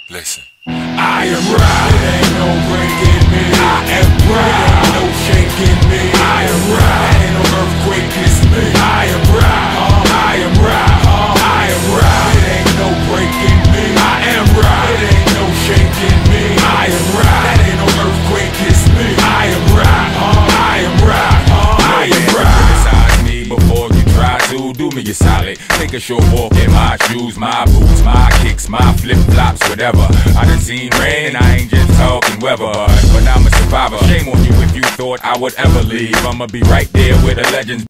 Listen. I am right, it ain't no breaking me. I am right, it ain't no shaking me. I am right, ain't no earthquake, it's me. I am right, I am right, I am right, it ain't no breaking me. I am right, it ain't no shaking me. I am right, that ain't no earthquake, it's me. I am right, I am right, I am right. Criticize me before you try to do me a solid. Take a short walk in my shoes, my boots, my kicks, my flip-flops, whatever. I done seen rain and I ain't just talking weather, but I'm a survivor. Shame on you if you thought I would ever leave. I'ma be right there where the legends